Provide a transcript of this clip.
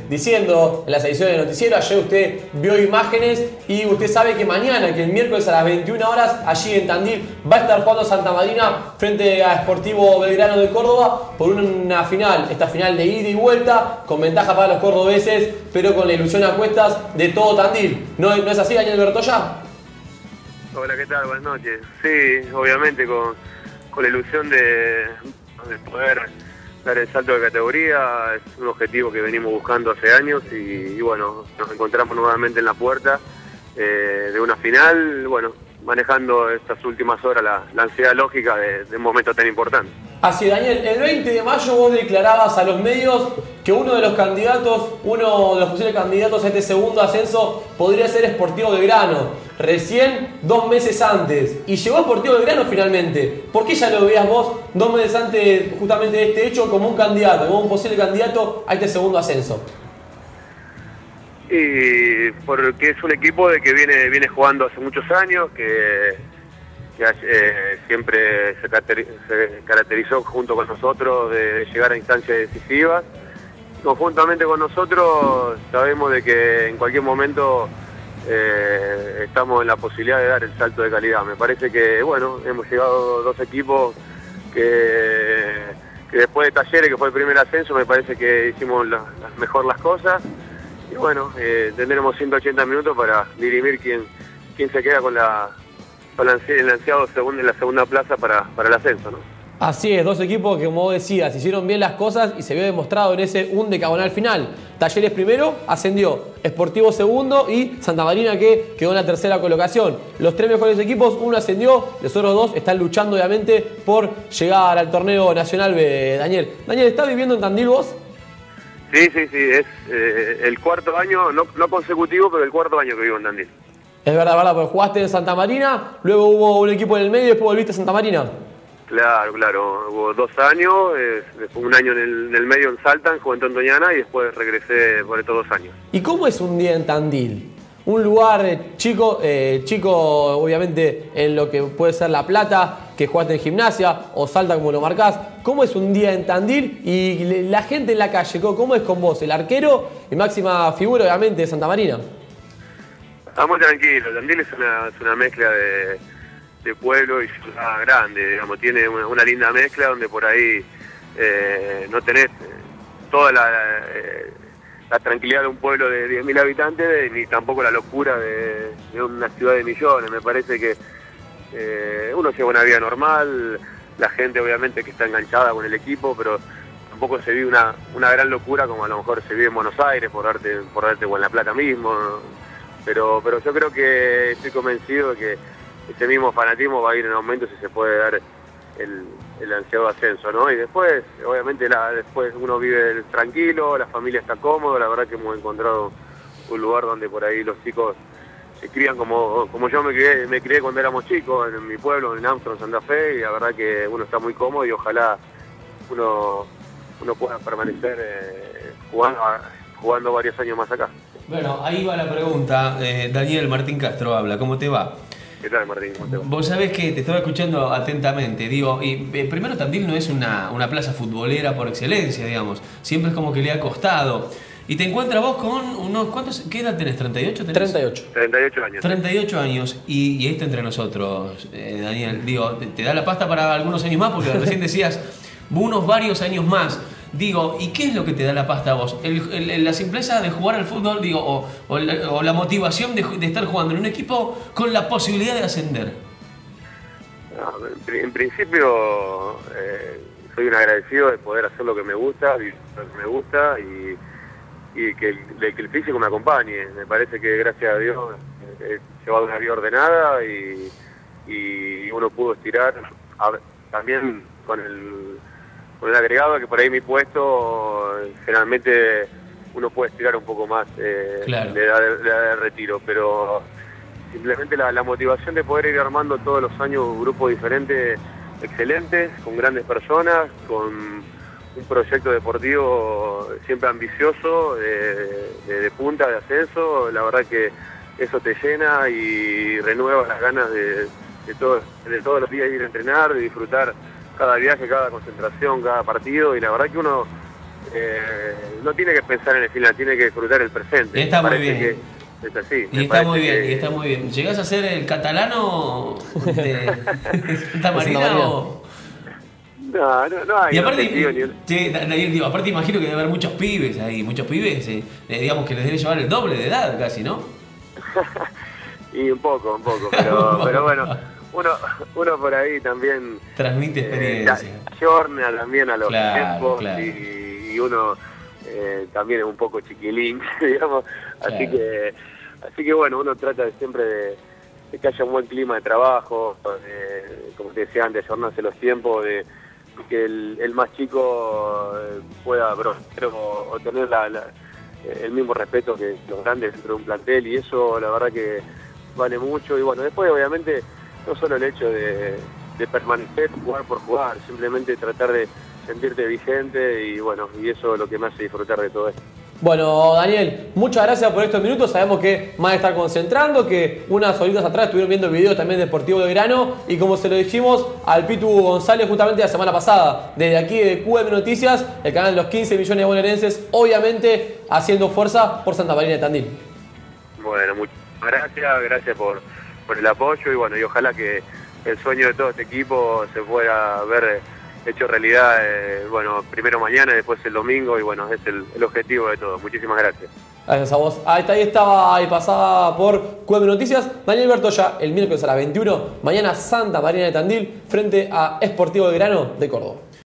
diciendo en las ediciones de noticiero. Ayer usted vio imágenes y usted sabe que mañana, que el miércoles a las 21 horas, allí en Tandil, va a estar jugando Santa Marina frente a Sportivo Belgrano de Córdoba por una final, esta final de ida y vuelta, con ventaja para los cordobeses, pero con la ilusión a cuestas de todo Tandil. ¿No es así, Daniel Bertoya? Hola, ¿qué tal? Buenas noches. Sí, obviamente con la ilusión de poder dar el salto de categoría. Es un objetivo que venimos buscando hace años y bueno, nos encontramos nuevamente en la puerta de una final, bueno, manejando estas últimas horas la ansiedad lógica de un momento tan importante. Así, Daniel, el 20 de mayo vos declarabas a los medios que uno de los posibles candidatos a este segundo ascenso podría ser Sportivo Belgrano, recién 2 meses antes, y llegó Sportivo Belgrano finalmente. ¿Por qué ya lo veías vos 2 meses antes justamente de este hecho como un candidato, como un posible candidato a este segundo ascenso? Y porque es un equipo de que viene jugando hace muchos años, que siempre se caracterizó junto con nosotros de llegar a instancias decisivas. Conjuntamente con nosotros sabemos de que en cualquier momento estamos en la posibilidad de dar el salto de calidad. Me parece que, bueno, hemos llegado 2 equipos que después de Talleres, que fue el primer ascenso, me parece que hicimos mejor las cosas. Y bueno, tendremos 180 minutos para dirimir quién se queda con el ansiado en la segunda plaza para el ascenso, ¿no? Así es, 2 equipos que, como vos decías, hicieron bien las cosas y se vio demostrado en ese decagonal final. Talleres primero, ascendió, Sportivo segundo y Santa Marina, que quedó en la tercera colocación. Los 3 mejores equipos, uno ascendió, los otros 2 están luchando obviamente por llegar al torneo nacional. Daniel, ¿estás viviendo en Tandil vos? Sí, es el 4º año, no consecutivo, pero el 4º año que vivo en Tandil. Es verdad, porque jugaste en Santa Marina, luego hubo un equipo en el medio y después volviste a Santa Marina. Claro, hubo 2 años, después un año en el medio en Salta, en Juventud Antoniana, y después regresé por estos 2 años. ¿Y cómo es un día en Tandil? Un lugar chico obviamente en lo que puede ser La Plata, que jugaste en Gimnasia, o Salta como lo marcás. ¿Cómo es un día en Tandil y la gente en la calle? ¿Cómo es con vos, el arquero y máxima figura obviamente de Santa Marina? Estamos tranquilos, Tandil es una mezcla de pueblo y ciudad grande, digamos, tiene una linda mezcla donde por ahí no tenés toda la tranquilidad de un pueblo de 10.000 habitantes, ni tampoco la locura de una ciudad de millones. Me parece que uno lleva una vida normal, la gente obviamente que está enganchada con el equipo, pero tampoco se vive una gran locura como a lo mejor se vive en Buenos Aires, por darte o en La Plata mismo, ¿no? Pero yo creo que estoy convencido de que ese mismo fanatismo va a ir en aumento si se puede dar el ansiado ascenso, ¿no? Y después, obviamente, después uno vive tranquilo, la familia está cómoda. La verdad que hemos encontrado un lugar donde por ahí los chicos se crían como yo me crié cuando éramos chicos, en mi pueblo, en Armstrong, Santa Fe, y la verdad que uno está muy cómodo y ojalá uno pueda permanecer jugando varios años más acá. Bueno, ahí va la pregunta. Daniel, Martín Castro habla, ¿cómo te va? ¿Qué tal, Martín? ¿Cómo te va? Vos sabés que te estaba escuchando atentamente, digo, y primero Tandil no es una plaza futbolera por excelencia, digamos, siempre es como que le ha costado. Y te encuentras vos con unos, ¿qué edad tenés? ¿38? ¿Tenés? 38. 38 años. 38 años, y esto entre nosotros, Daniel, digo, te da la pasta para algunos años más, porque recién decías, varios años más. Digo, ¿y qué es lo que te da la pasta a vos? La simpleza de jugar al fútbol, digo, o la motivación de estar jugando en un equipo con la posibilidad de ascender. No, en principio soy un agradecido de poder hacer lo que me gusta, y que el físico me acompañe. Me parece que gracias a Dios he llevado una vida ordenada y uno pudo estirar también con el agregado que por ahí mi puesto generalmente uno puede estirar un poco más claro, de edad de retiro, pero simplemente la motivación de poder ir armando todos los años grupos diferentes, excelentes, con grandes personas, con un proyecto deportivo siempre ambicioso, de punta, de ascenso. La verdad que eso te llena y renueva las ganas de todos los días ir a entrenar, de disfrutar cada viaje, cada concentración, cada partido, y la verdad que uno no tiene que pensar en el final, tiene que disfrutar el presente. Está muy Parece bien. que es así. Y está muy bien, y está muy bien. ¿Llegás a ser el catalano de Santa Marina o...? No hay Y aparte, objetivo ni che, Daniel, digo, aparte imagino que debe haber muchos pibes ahí, digamos que les debe llevar el doble de edad casi, ¿no? Y un poco, pero bueno, uno por ahí también transmite experiencia. Ayorna también a los Claro, tiempos claro. y uno también es un poco chiquilín, digamos, así que bueno, uno trata siempre de que haya un buen clima de trabajo, como te decía antes, ayornarse los tiempos, de que el más chico pueda o tener el mismo respeto que los grandes dentro de un plantel, y eso la verdad que vale mucho. Y bueno, después obviamente no solo el hecho de permanecer, jugar por jugar, simplemente tratar de sentirte vigente, y bueno, y eso es lo que me hace disfrutar de todo esto. Bueno, Daniel, muchas gracias por estos minutos. Sabemos que van a estar concentrando, que unas horitas atrás estuvieron viendo videos también de Deportivo Belgrano, y como se lo dijimos al Pitu González justamente la semana pasada, desde aquí de QM Noticias, el canal de los 15 millones de bonaerenses, obviamente haciendo fuerza por Santa Marina de Tandil. Bueno, muchas gracias por el apoyo, y bueno, y ojalá que el sueño de todo este equipo se pueda ver hecho realidad, bueno, primero mañana y después el domingo, y bueno, es el objetivo de todo. Muchísimas gracias. Gracias a vos. Ahí estaba y pasaba por QM Noticias Daniel Bertoya, el miércoles a las 21. Mañana Santa Marina de Tandil frente a Sportivo Belgrano de Córdoba.